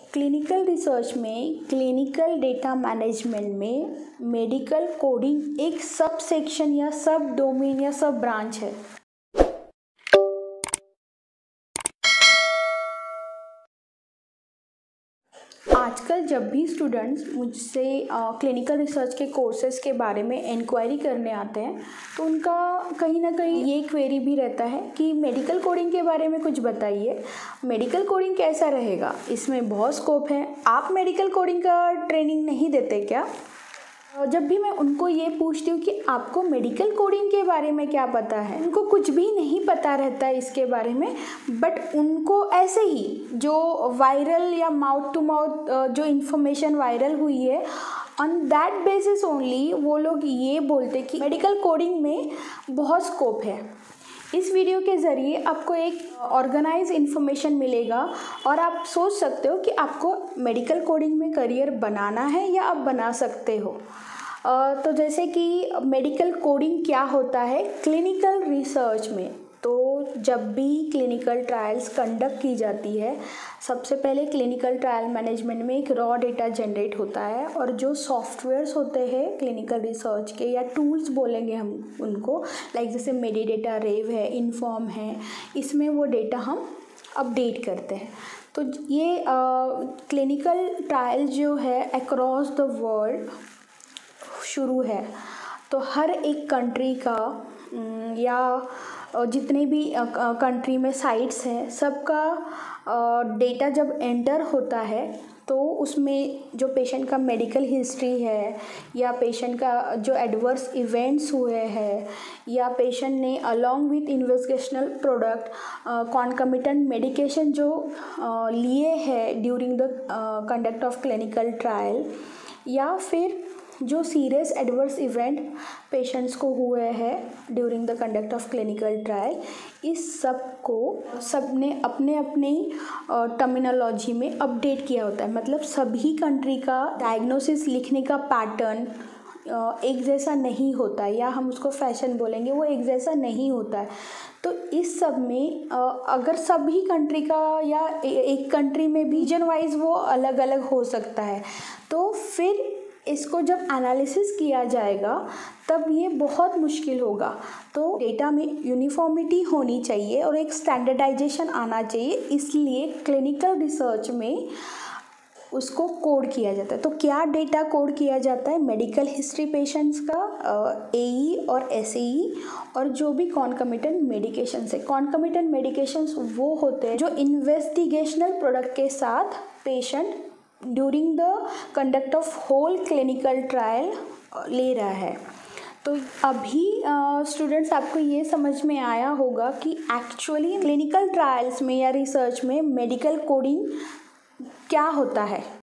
Clinical research में clinical data management में medical coding एक सब सेक्शन या सब डोमेन या सब ब्रांच है। आजकल जब भी स्टूडेंट्स मुझसे क्लिनिकल रिसर्च के कोर्सेज़ के बारे में इंक्वायरी करने आते हैं तो उनका कहीं ना कहीं ये क्वेरी भी रहता है कि मेडिकल कोडिंग के बारे में कुछ बताइए, मेडिकल कोडिंग कैसा रहेगा, इसमें बहुत स्कोप है, आप मेडिकल कोडिंग का ट्रेनिंग नहीं देते क्या। जब भी मैं उनको ये पूछती हूँ कि आपको मेडिकल कोडिंग के बारे में क्या पता है, उनको कुछ भी नहीं पता रहता है इसके बारे में, बट उनको ऐसे ही जो वायरल या माउथ टू माउथ जो इन्फॉर्मेशन वायरल हुई है ऑन दैट बेसिस ओनली वो लोग ये बोलते कि मेडिकल कोडिंग में बहुत स्कोप है। इस वीडियो के ज़रिए आपको एक ऑर्गेनाइज इन्फॉर्मेशन मिलेगा और आप सोच सकते हो कि आपको मेडिकल कोडिंग में करियर बनाना है या आप बना सकते हो। तो जैसे कि मेडिकल कोडिंग क्या होता है क्लिनिकल रिसर्च में, तो जब भी क्लिनिकल ट्रायल्स कंडक्ट की जाती है सबसे पहले क्लिनिकल ट्रायल मैनेजमेंट में एक रॉ डेटा जनरेट होता है और जो सॉफ्टवेयर्स होते हैं क्लिनिकल रिसर्च के या टूल्स बोलेंगे हम उनको, लाइक जैसे मेडिडेटा रेव है, इन्फॉर्म है, इसमें वो डेटा हम अपडेट करते हैं। तो ये क्लिनिकल ट्रायल जो है अक्रॉस द वर्ल्ड शुरू है, तो हर एक कंट्री का या जितने भी कंट्री में साइट्स हैं सबका डेटा जब एंटर होता है तो उसमें जो पेशेंट का मेडिकल हिस्ट्री है या पेशेंट का जो एडवर्स इवेंट्स हुए हैं या पेशेंट ने along with investigational product concomitant medication जो लिए हैं during the conduct of clinical trial या फिर जो सीरियस एडवर्स इवेंट पेशेंट्स को हुए हैं during the conduct of clinical trial, इस सब को सबने अपने अपने टर्मिनोलॉजी में अपडेट किया होता है। मतलब सभी कंट्री का डायग्नोसिस लिखने का पैटर्न एक जैसा नहीं होता है, या हम उसको फैशन बोलेंगे, वो एक जैसा नहीं होता है। तो इस सब में अगर सभी कंट्री का या एक कंट्री में भी रीजन वाइज वो अलग अलग हो सकता है, तो फिर इसको जब एनालिसिस किया जाएगा तब ये बहुत मुश्किल होगा। तो डेटा में यूनिफॉर्मिटी होनी चाहिए और एक स्टैंडर्डाइजेशन आना चाहिए, इसलिए क्लिनिकल रिसर्च में उसको कोड किया जाता है। तो क्या डेटा कोड किया जाता है, मेडिकल हिस्ट्री पेशेंट्स का, एई और एसई और जो भी कॉन्कमिटेंट मेडिकेशंस है। कॉन्कमिटेंट मेडिकेशंस वो होते हैं जो इन्वेस्टिगेशनल प्रोडक्ट के साथ patient during the conduct of whole clinical trial ले रहा है। तो अभी स्टूडेंट्स आपको ये समझ में आया होगा कि एक्चुअली क्लिनिकल ट्रायल्स में या रिसर्च में मेडिकल कोडिंग क्या होता है।